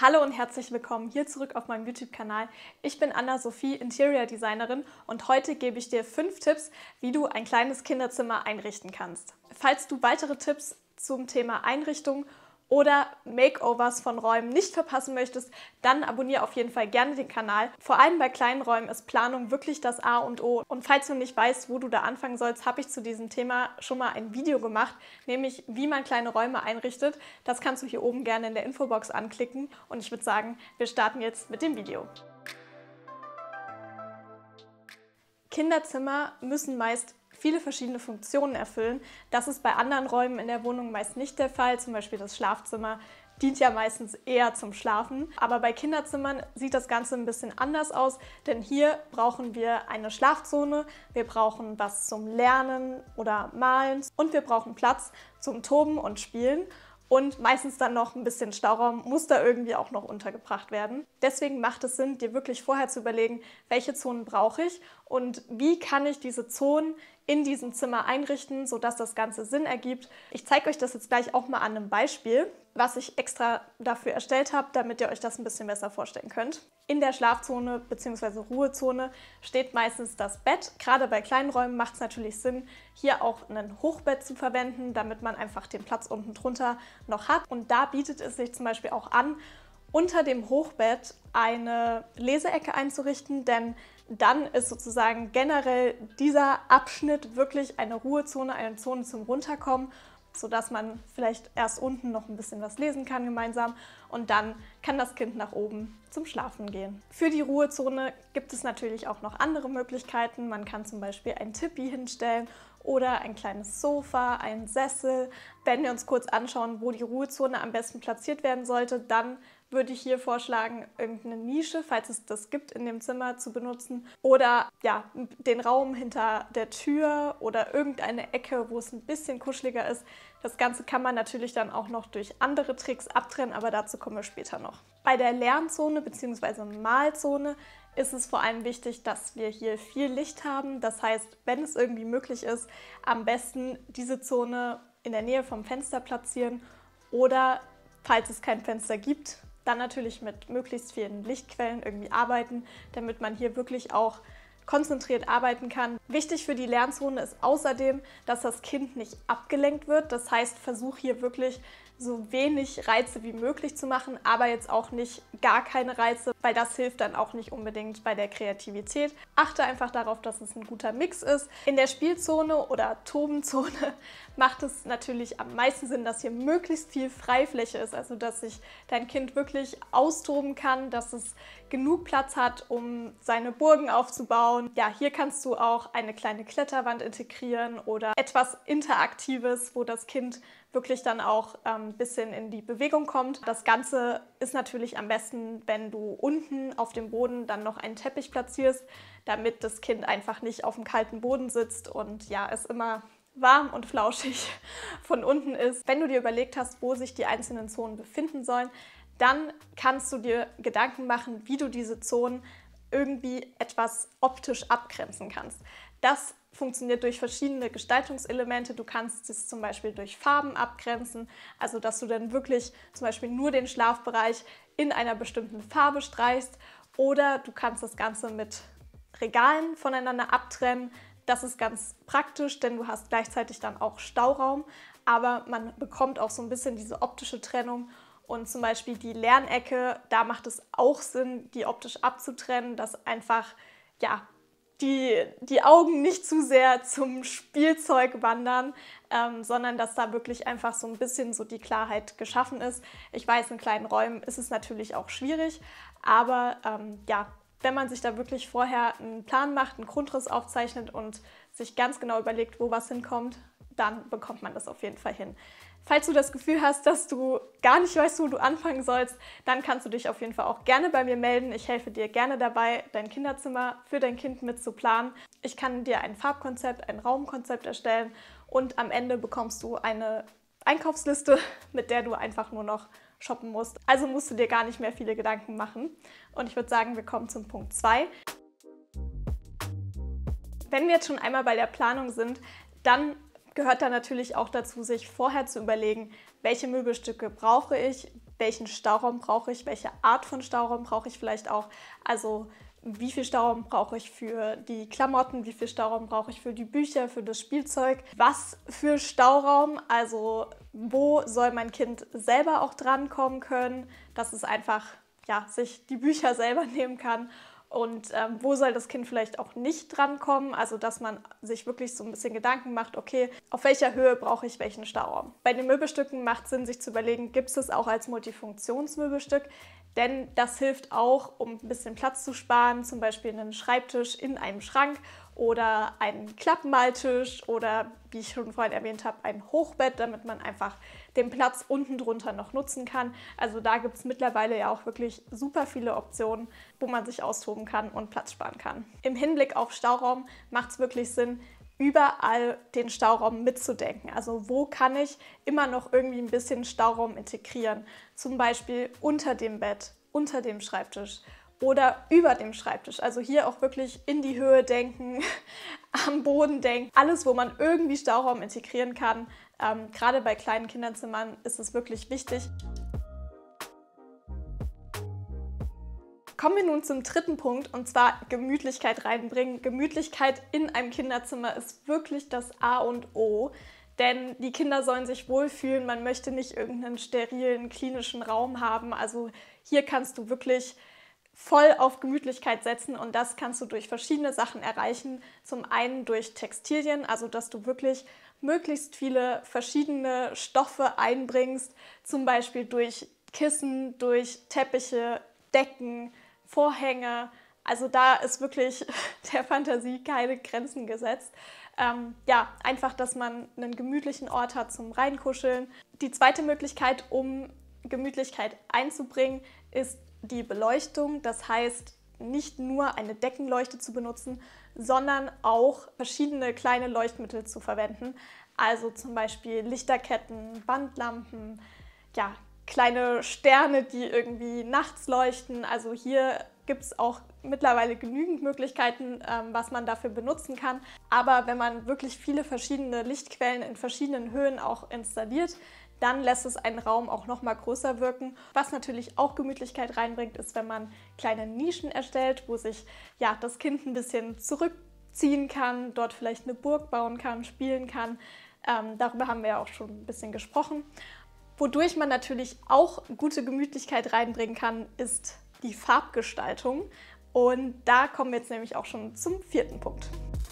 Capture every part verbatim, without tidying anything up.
Hallo und herzlich willkommen hier zurück auf meinem YouTube-Kanal. Ich bin Anna-Sophie, Interior Designerin, und heute gebe ich dir fünf Tipps, wie du ein kleines Kinderzimmer einrichten kannst. Falls du weitere Tipps zum Thema Einrichtung oder Makeovers von Räumen nicht verpassen möchtest, dann abonniere auf jeden Fall gerne den Kanal. Vor allem bei kleinen Räumen ist Planung wirklich das A und O. Und falls du nicht weißt, wo du da anfangen sollst, habe ich zu diesem Thema schon mal ein Video gemacht, nämlich wie man kleine Räume einrichtet. Das kannst du hier oben gerne in der Infobox anklicken. Und ich würde sagen, wir starten jetzt mit dem Video. Kinderzimmer müssen meist viele verschiedene Funktionen erfüllen. Das ist bei anderen Räumen in der Wohnung meist nicht der Fall. Zum Beispiel das Schlafzimmer dient ja meistens eher zum Schlafen. Aber bei Kinderzimmern sieht das Ganze ein bisschen anders aus, denn hier brauchen wir eine Schlafzone, wir brauchen was zum Lernen oder Malen und wir brauchen Platz zum Toben und Spielen. Und meistens dann noch ein bisschen Stauraum muss da irgendwie auch noch untergebracht werden. Deswegen macht es Sinn, dir wirklich vorher zu überlegen, welche Zonen brauche ich und wie kann ich diese Zonen in diesem Zimmer einrichten, sodass das Ganze Sinn ergibt. Ich zeige euch das jetzt gleich auch mal an einem Beispiel, was ich extra dafür erstellt habe, damit ihr euch das ein bisschen besser vorstellen könnt. In der Schlafzone bzw. Ruhezone steht meistens das Bett. Gerade bei kleinen Räumen macht es natürlich Sinn, hier auch ein Hochbett zu verwenden, damit man einfach den Platz unten drunter noch hat. Und da bietet es sich zum Beispiel auch an, unter dem Hochbett eine Leseecke einzurichten, denn dann ist sozusagen generell dieser Abschnitt wirklich eine Ruhezone, eine Zone zum Runterkommen, sodass man vielleicht erst unten noch ein bisschen was lesen kann gemeinsam und dann kann das Kind nach oben zum Schlafen gehen. Für die Ruhezone gibt es natürlich auch noch andere Möglichkeiten. Man kann zum Beispiel ein Tipi hinstellen oder ein kleines Sofa, einen Sessel. Wenn wir uns kurz anschauen, wo die Ruhezone am besten platziert werden sollte, dann würde ich hier vorschlagen, irgendeine Nische, falls es das gibt, in dem Zimmer zu benutzen. Oder ja, den Raum hinter der Tür oder irgendeine Ecke, wo es ein bisschen kuscheliger ist. Das Ganze kann man natürlich dann auch noch durch andere Tricks abtrennen, aber dazu kommen wir später noch. Bei der Lernzone bzw. Malzone ist es vor allem wichtig, dass wir hier viel Licht haben. Das heißt, wenn es irgendwie möglich ist, am besten diese Zone in der Nähe vom Fenster platzieren oder, falls es kein Fenster gibt, dann natürlich mit möglichst vielen Lichtquellen irgendwie arbeiten, damit man hier wirklich auch konzentriert arbeiten kann. Wichtig für die Lernzone ist außerdem, dass das Kind nicht abgelenkt wird. Das heißt, versuch hier wirklich so wenig Reize wie möglich zu machen, aber jetzt auch nicht gar keine Reize, weil das hilft dann auch nicht unbedingt bei der Kreativität. Achte einfach darauf, dass es ein guter Mix ist. In der Spielzone oder Tobenzone macht es natürlich am meisten Sinn, dass hier möglichst viel Freifläche ist, also dass sich dein Kind wirklich austoben kann, dass es genug Platz hat, um seine Burgen aufzubauen. Ja, hier kannst du auch eine kleine Kletterwand integrieren oder etwas Interaktives, wo das Kind wirklich dann auch ein ähm, bisschen in die Bewegung kommt. Das Ganze ist natürlich am besten, wenn du unten auf dem Boden dann noch einen Teppich platzierst, damit das Kind einfach nicht auf dem kalten Boden sitzt und ja, es immer warm und flauschig von unten ist. Wenn du dir überlegt hast, wo sich die einzelnen Zonen befinden sollen, dann kannst du dir Gedanken machen, wie du diese Zonen irgendwie etwas optisch abgrenzen kannst. Das funktioniert durch verschiedene Gestaltungselemente. Du kannst es zum Beispiel durch Farben abgrenzen, also dass du dann wirklich zum Beispiel nur den Schlafbereich in einer bestimmten Farbe streichst, oder du kannst das Ganze mit Regalen voneinander abtrennen. Das ist ganz praktisch, denn du hast gleichzeitig dann auch Stauraum, aber man bekommt auch so ein bisschen diese optische Trennung. Und zum Beispiel die Lernecke, da macht es auch Sinn, die optisch abzutrennen, dass einfach ja, die, die Augen nicht zu sehr zum Spielzeug wandern, ähm, sondern dass da wirklich einfach so ein bisschen so die Klarheit geschaffen ist. Ich weiß, in kleinen Räumen ist es natürlich auch schwierig, aber ähm, ja, wenn man sich da wirklich vorher einen Plan macht, einen Grundriss aufzeichnet und sich ganz genau überlegt, wo was hinkommt, dann bekommt man das auf jeden Fall hin. Falls du das Gefühl hast, dass du gar nicht weißt, wo du anfangen sollst, dann kannst du dich auf jeden Fall auch gerne bei mir melden. Ich helfe dir gerne dabei, dein Kinderzimmer für dein Kind mit zu planen. Ich kann dir ein Farbkonzept, ein Raumkonzept erstellen und am Ende bekommst du eine Einkaufsliste, mit der du einfach nur noch shoppen musst. Also musst du dir gar nicht mehr viele Gedanken machen. Und ich würde sagen, wir kommen zum Punkt zwei. Wenn wir jetzt schon einmal bei der Planung sind, dann gehört da natürlich auch dazu, sich vorher zu überlegen, welche Möbelstücke brauche ich, welchen Stauraum brauche ich, welche Art von Stauraum brauche ich vielleicht auch. Also wie viel Stauraum brauche ich für die Klamotten, wie viel Stauraum brauche ich für die Bücher, für das Spielzeug, was für Stauraum, also wo soll mein Kind selber auch drankommen können, dass es einfach ja, sich die Bücher selber nehmen kann. Und ähm, wo soll das Kind vielleicht auch nicht drankommen? Also dass man sich wirklich so ein bisschen Gedanken macht, okay, auf welcher Höhe brauche ich welchen Stauraum? Bei den Möbelstücken macht es Sinn, sich zu überlegen, gibt es es auch als Multifunktionsmöbelstück? Denn das hilft auch, um ein bisschen Platz zu sparen, zum Beispiel einen Schreibtisch in einem Schrank oder einen Klappmaltisch oder, wie ich schon vorhin erwähnt habe, ein Hochbett, damit man einfach den Platz unten drunter noch nutzen kann. Also da gibt es mittlerweile ja auch wirklich super viele Optionen, wo man sich austoben kann und Platz sparen kann. Im Hinblick auf Stauraum macht es wirklich Sinn, überall den Stauraum mitzudenken. Also wo kann ich immer noch irgendwie ein bisschen Stauraum integrieren? Zum Beispiel unter dem Bett, unter dem Schreibtisch oder über dem Schreibtisch. Also hier auch wirklich in die Höhe denken, am Boden denken. Alles, wo man irgendwie Stauraum integrieren kann. Ähm, gerade bei kleinen Kinderzimmern ist es wirklich wichtig. Kommen wir nun zum dritten Punkt, und zwar Gemütlichkeit reinbringen. Gemütlichkeit in einem Kinderzimmer ist wirklich das A und O, denn die Kinder sollen sich wohlfühlen. Man möchte nicht irgendeinen sterilen, klinischen Raum haben. Also hier kannst du wirklich voll auf Gemütlichkeit setzen und das kannst du durch verschiedene Sachen erreichen. Zum einen durch Textilien, also dass du wirklich möglichst viele verschiedene Stoffe einbringst, zum Beispiel durch Kissen, durch Teppiche, Decken, Vorhänge. Also da ist wirklich der Fantasie keine Grenzen gesetzt. Ähm, ja, einfach, dass man einen gemütlichen Ort hat zum Reinkuscheln. Die zweite Möglichkeit, um Gemütlichkeit einzubringen, ist die Beleuchtung. Das heißt, nicht nur eine Deckenleuchte zu benutzen, sondern auch verschiedene kleine Leuchtmittel zu verwenden. Also zum Beispiel Lichterketten, Wandlampen, ja, kleine Sterne, die irgendwie nachts leuchten. Also hier gibt es auch mittlerweile genügend Möglichkeiten, ähm, was man dafür benutzen kann. Aber wenn man wirklich viele verschiedene Lichtquellen in verschiedenen Höhen auch installiert, dann lässt es einen Raum auch noch mal größer wirken. Was natürlich auch Gemütlichkeit reinbringt, ist, wenn man kleine Nischen erstellt, wo sich ja, das Kind ein bisschen zurückziehen kann, dort vielleicht eine Burg bauen kann, spielen kann. Ähm, darüber haben wir ja auch schon ein bisschen gesprochen. Wodurch man natürlich auch gute Gemütlichkeit reinbringen kann, ist die Farbgestaltung. Und da kommen wir jetzt nämlich auch schon zum vierten Punkt.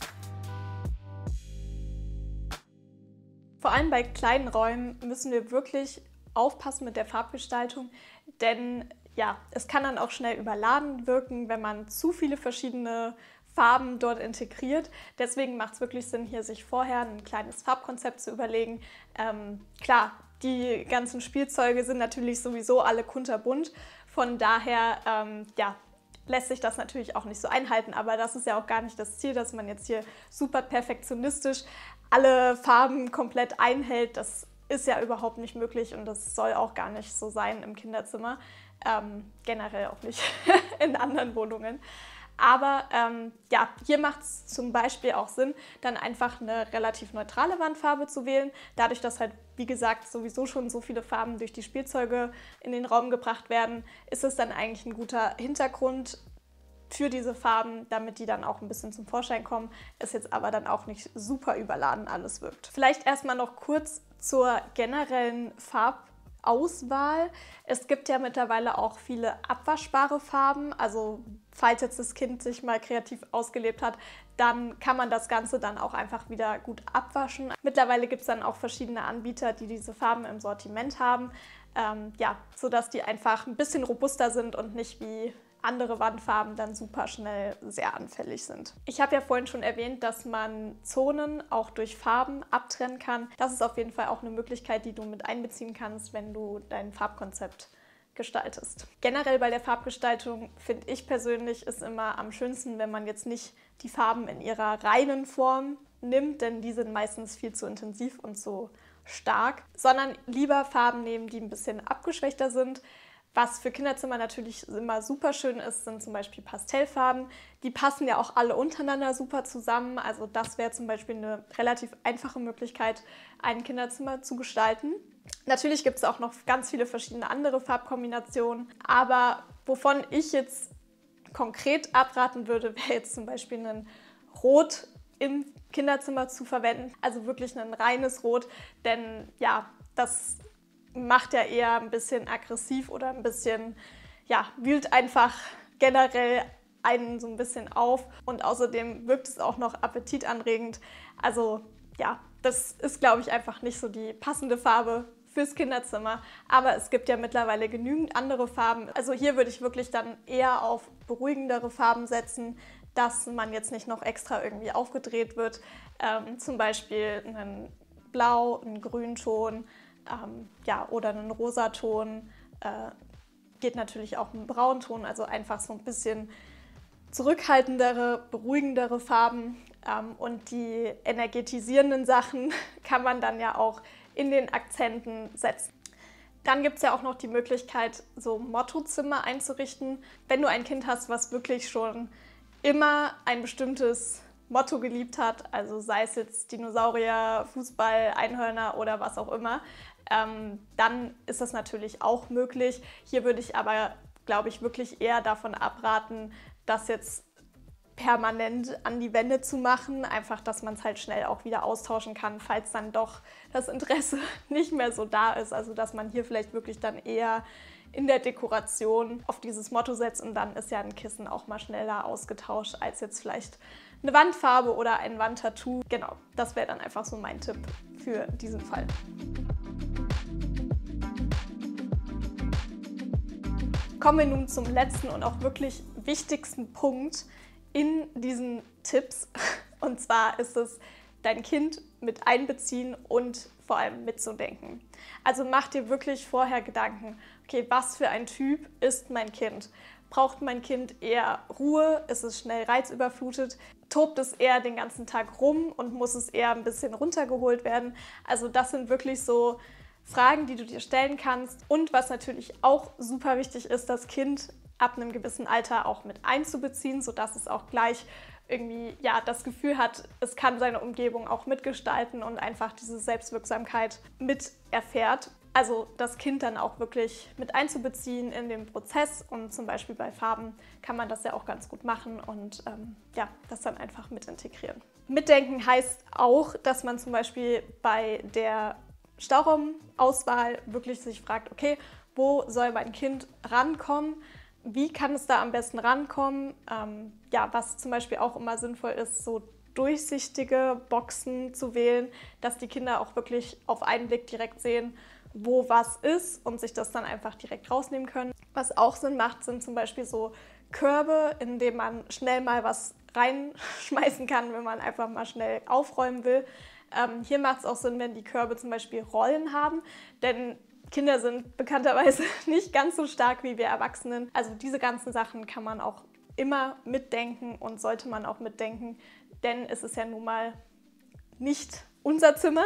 Vor allem bei kleinen Räumen müssen wir wirklich aufpassen mit der Farbgestaltung, denn ja, es kann dann auch schnell überladen wirken, wenn man zu viele verschiedene Farben dort integriert. Deswegen macht es wirklich Sinn, hier sich vorher ein kleines Farbkonzept zu überlegen. Ähm, klar, die ganzen Spielzeuge sind natürlich sowieso alle kunterbunt, von daher ähm, ja, lässt sich das natürlich auch nicht so einhalten, aber das ist ja auch gar nicht das Ziel, dass man jetzt hier super perfektionistisch alle Farben komplett einhält. Das ist ja überhaupt nicht möglich und das soll auch gar nicht so sein im Kinderzimmer, ähm, generell auch nicht in anderen Wohnungen. Aber ähm, ja, hier macht es zum Beispiel auch Sinn, dann einfach eine relativ neutrale Wandfarbe zu wählen. Dadurch, dass halt, wie gesagt, sowieso schon so viele Farben durch die Spielzeuge in den Raum gebracht werden, ist es dann eigentlich ein guter Hintergrund für diese Farben, damit die dann auch ein bisschen zum Vorschein kommen, es jetzt aber dann auch nicht super überladen alles wirkt. Vielleicht erstmal noch kurz zur generellen Farbauswahl. Es gibt ja mittlerweile auch viele abwaschbare Farben, also falls jetzt das Kind sich mal kreativ ausgelebt hat, dann kann man das Ganze dann auch einfach wieder gut abwaschen. Mittlerweile gibt es dann auch verschiedene Anbieter, die diese Farben im Sortiment haben, ähm, ja, sodass die einfach ein bisschen robuster sind und nicht wie andere Wandfarben dann super schnell sehr anfällig sind. Ich habe ja vorhin schon erwähnt, dass man Zonen auch durch Farben abtrennen kann. Das ist auf jeden Fall auch eine Möglichkeit, die du mit einbeziehen kannst, wenn du dein Farbkonzept gestaltest. Generell bei der Farbgestaltung finde ich persönlich ist immer am schönsten, wenn man jetzt nicht die Farben in ihrer reinen Form nimmt, denn die sind meistens viel zu intensiv und zu stark, sondern lieber Farben nehmen, die ein bisschen abgeschwächter sind. Was für Kinderzimmer natürlich immer super schön ist, sind zum Beispiel Pastellfarben. Die passen ja auch alle untereinander super zusammen. Also das wäre zum Beispiel eine relativ einfache Möglichkeit, ein Kinderzimmer zu gestalten. Natürlich gibt es auch noch ganz viele verschiedene andere Farbkombinationen, aber wovon ich jetzt konkret abraten würde, wäre jetzt zum Beispiel ein Rot im Kinderzimmer zu verwenden, also wirklich ein reines Rot, denn ja, das macht ja eher ein bisschen aggressiv oder ein bisschen, ja, wühlt einfach generell einen so ein bisschen auf und außerdem wirkt es auch noch appetitanregend. Also ja, das ist, glaube ich, einfach nicht so die passende Farbe fürs Kinderzimmer, aber es gibt ja mittlerweile genügend andere Farben. Also hier würde ich wirklich dann eher auf beruhigendere Farben setzen, dass man jetzt nicht noch extra irgendwie aufgedreht wird. Ähm, zum Beispiel einen Blau, einen Grünton, ähm, ja, oder einen Rosaton. Äh, geht natürlich auch ein Braunton, also einfach so ein bisschen zurückhaltendere, beruhigendere Farben. Ähm, und die energetisierenden Sachen kann man dann ja auch in den Akzenten setzen. Dann gibt es ja auch noch die Möglichkeit, so Mottozimmer einzurichten. Wenn du ein Kind hast, was wirklich schon immer ein bestimmtes Motto geliebt hat, also sei es jetzt Dinosaurier, Fußball, Einhörner oder was auch immer, ähm, dann ist das natürlich auch möglich. Hier würde ich aber, glaube ich, wirklich eher davon abraten, das jetzt permanent an die Wände zu machen, einfach, dass man es halt schnell auch wieder austauschen kann, falls dann doch das Interesse nicht mehr so da ist. Also dass man hier vielleicht wirklich dann eher in der Dekoration auf dieses Motto setzt und dann ist ja ein Kissen auch mal schneller ausgetauscht als jetzt vielleicht eine Wandfarbe oder ein Wandtattoo. Genau, das wäre dann einfach so mein Tipp für diesen Fall. Kommen wir nun zum letzten und auch wirklich wichtigsten Punkt in diesen Tipps. Und zwar ist es, dein Kind mit einbeziehen und vor allem mitzudenken. Also mach dir wirklich vorher Gedanken, okay, was für ein Typ ist mein Kind? Braucht mein Kind eher Ruhe? Ist es schnell reizüberflutet? Tobt es eher den ganzen Tag rum und muss es eher ein bisschen runtergeholt werden? Also das sind wirklich so Fragen, die du dir stellen kannst. Und was natürlich auch super wichtig ist, das Kind ab einem gewissen Alter auch mit einzubeziehen, sodass es auch gleich irgendwie ja, das Gefühl hat, es kann seine Umgebung auch mitgestalten und einfach diese Selbstwirksamkeit mit erfährt. Also das Kind dann auch wirklich mit einzubeziehen in den Prozess und zum Beispiel bei Farben kann man das ja auch ganz gut machen und ähm, ja, das dann einfach mit integrieren. Mitdenken heißt auch, dass man zum Beispiel bei der Stauraumauswahl wirklich sich fragt, okay, wo soll mein Kind rankommen? Wie kann es da am besten rankommen? Ähm, ja, was zum Beispiel auch immer sinnvoll ist, so durchsichtige Boxen zu wählen, dass die Kinder auch wirklich auf einen Blick direkt sehen, wo was ist und sich das dann einfach direkt rausnehmen können. Was auch Sinn macht, sind zum Beispiel so Körbe, in denen man schnell mal was reinschmeißen kann, wenn man einfach mal schnell aufräumen will. Ähm, hier macht es auch Sinn, wenn die Körbe zum Beispiel Rollen haben, denn Kinder sind bekannterweise nicht ganz so stark wie wir Erwachsenen. Also diese ganzen Sachen kann man auch immer mitdenken und sollte man auch mitdenken, denn es ist ja nun mal nicht unser Zimmer.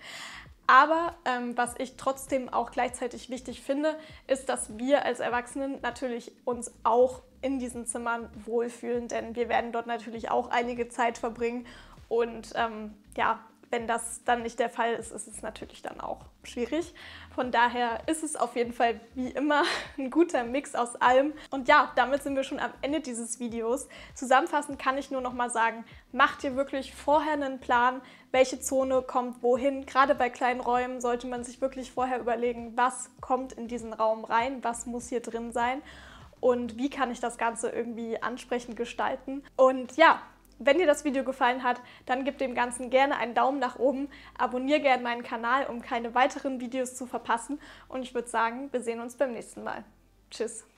Aber ähm, was ich trotzdem auch gleichzeitig wichtig finde, ist, dass wir als Erwachsenen natürlich uns auch in diesen Zimmern wohlfühlen, denn wir werden dort natürlich auch einige Zeit verbringen und ähm, ja, wenn das dann nicht der Fall ist, ist es natürlich dann auch schwierig. Von daher ist es auf jeden Fall wie immer ein guter Mix aus allem. Und ja, damit sind wir schon am Ende dieses Videos. Zusammenfassend kann ich nur noch mal sagen, macht dir wirklich vorher einen Plan, welche Zone kommt wohin. Gerade bei kleinen Räumen sollte man sich wirklich vorher überlegen, was kommt in diesen Raum rein, was muss hier drin sein und wie kann ich das Ganze irgendwie ansprechend gestalten. Und ja, wenn dir das Video gefallen hat, dann gib dem Ganzen gerne einen Daumen nach oben, abonniere gerne meinen Kanal, um keine weiteren Videos zu verpassen und ich würde sagen, wir sehen uns beim nächsten Mal. Tschüss!